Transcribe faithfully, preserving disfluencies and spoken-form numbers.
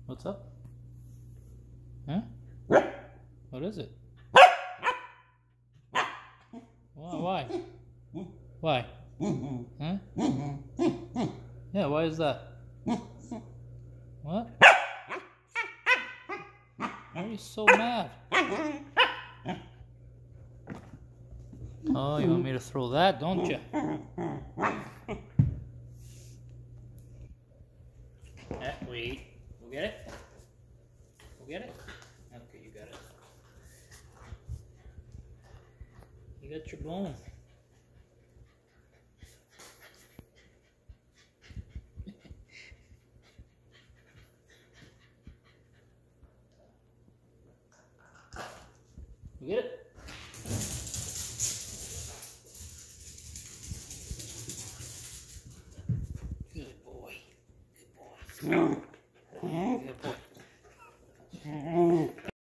What's up? Huh? What is it? Why? Why? Why? Huh? Yeah, why is that? What? Why are you so mad? Oh, you want me to throw that, don't you? Eh, wait. Go get it? Go get it? Okay, you got it. You got your bone. You get it? Good boy. Good boy. Good boy.